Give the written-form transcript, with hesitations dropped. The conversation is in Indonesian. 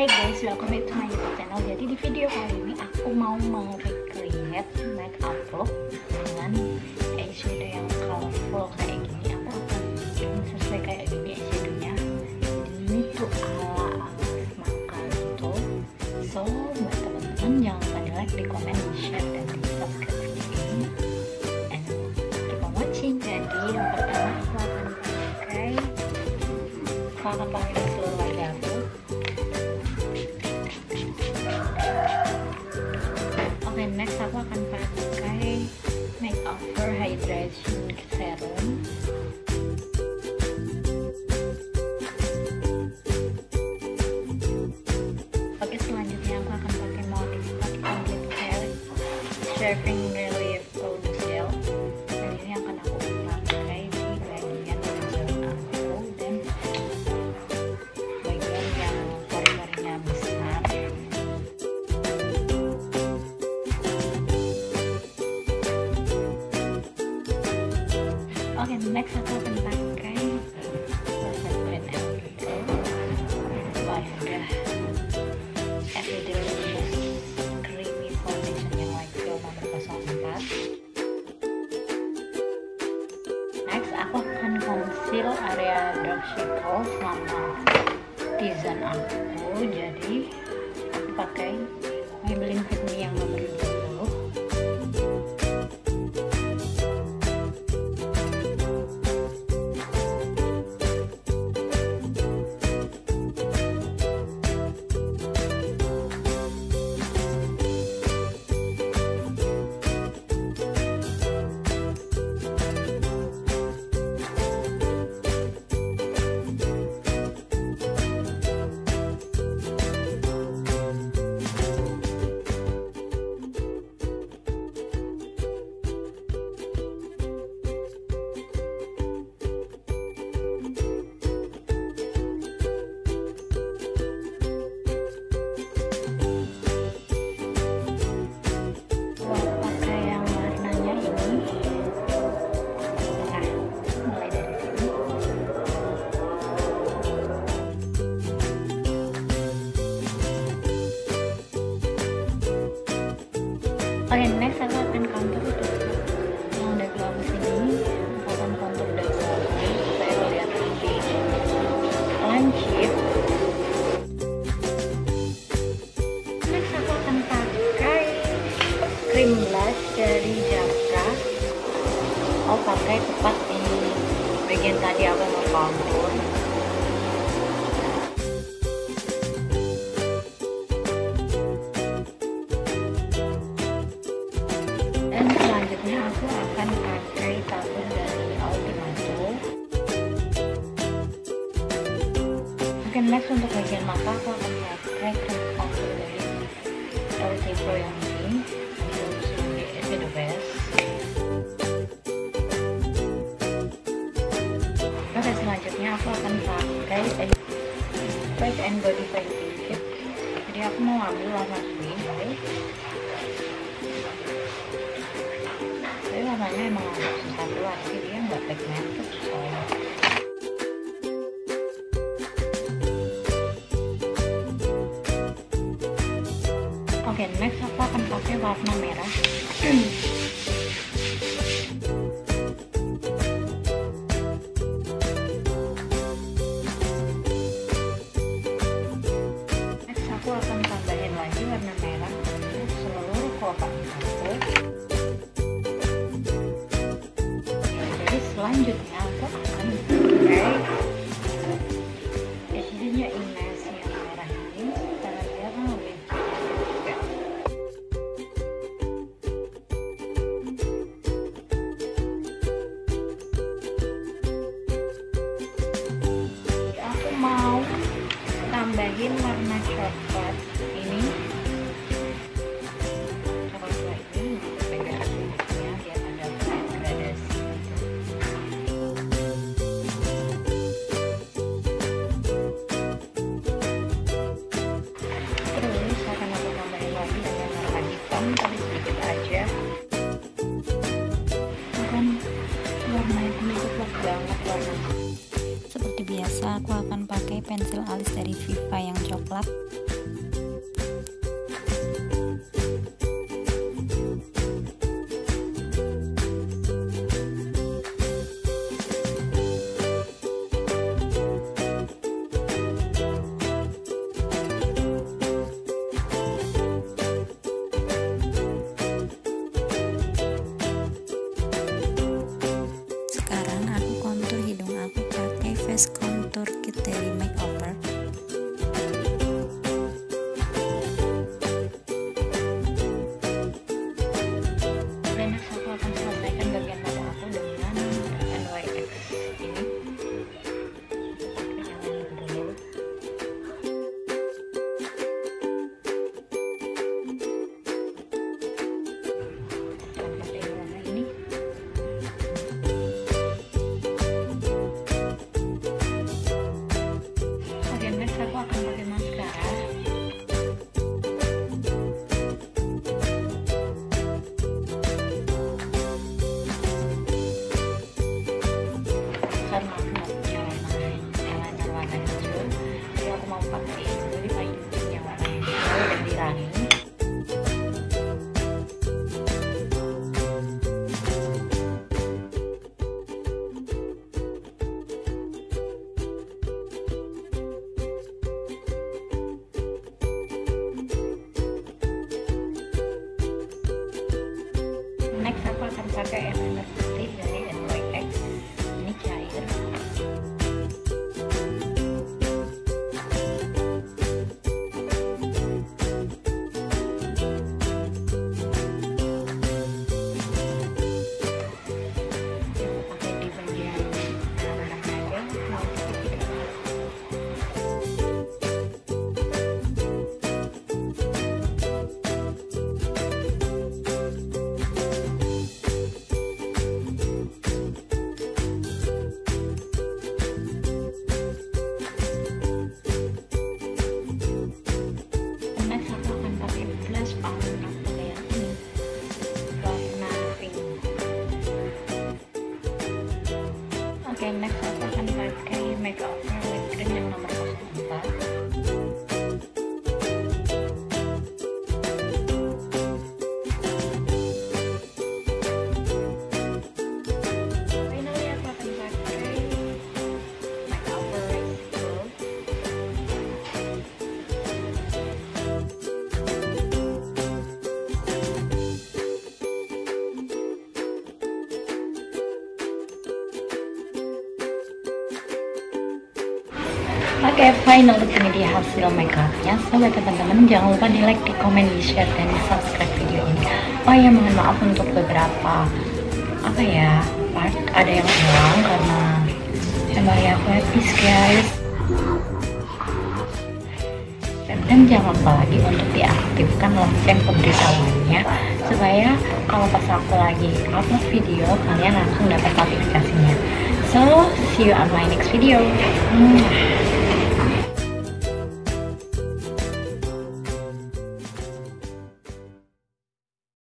Hey guys, welcome back to my YouTube channel. Jadi di video kali ini aku mau recreate makeup look dengan eyeshadow yang colorful kayak gini. Aku akan sesuai kayak gini eyeshadownya. Ini tuh ala maka gitu. So buat teman-teman jangan lupa di like, di komen, di share, dan di subscribe video ini. And keep on watching. Jadi yang pertama aku akan pakai seluruh wajah aku. Oke, next aku akan pakai makeover hydration serum. Oke, selanjutnya aku akan pakai Morningstar Complete Hair Shaving Relief Powder Gel. Dan ini akan aku pakai di bagian wajah aku dan bagian yang pori-porinya besar. Oke, next aku akan pakai brand Eyelook creamy foundation yang light glow nomor 04. Next aku akan conceal area dark circle sama desain aku. Jadi aku pakai Maybelline Fit Me yang nomor 20. Oke, next aku akan contour yang udah bagus ini. Aku akan contour dari bawah supaya lihat lebih lancip. Next aku akan pakai cream blush dari Jaka. Aku pakai tepat di bagian tadi aku mau contour. Aku akan pakai tabur dari Eyelook. Oke, next untuk bagian mata aku akan pakai cream contour dari Eyelook yang ini. Ini the best. Oke, selanjutnya aku akan pakai Face and Body Painting Kit. Jadi aku mau ambil warna pink. Tapi warnanya emang agak susah keluar sih, dia nggak pigmented soalnya. Oke, next aku akan pakai warna merah. Next aku akan tambahin lagi warna merah untuk seluruh kelopak aku. Selanjutnya aku akan pakai eyeshadow Ines yang merah ini karena dia kan lebih juga. Aku mau tambahin warna coklat ini. Coklat ini beda aslinya biar ada gradasi. Tapi sedikit aja. Kan warna itu cukup banget warna. Seperti biasa aku akan pakai pensil alis dari Viva yang coklat. Oke, next aku akan pakai makeup lip cream yang nomor 04. Finally aku akan pakai makeup lace gloss. Oke, final ini dia hasil makeupnya. So buat teman-teman jangan lupa di like, di komen, di share, dan di subscribe video ini. Oh ya, mohon maaf untuk beberapa part ada yang hilang karena memori aku habis guys. Dan jangan lupa lagi untuk diaktifkan lonceng pemberitahuannya supaya kalau pas aku lagi upload video kalian langsung dapat notifikasinya. So see you on my next video.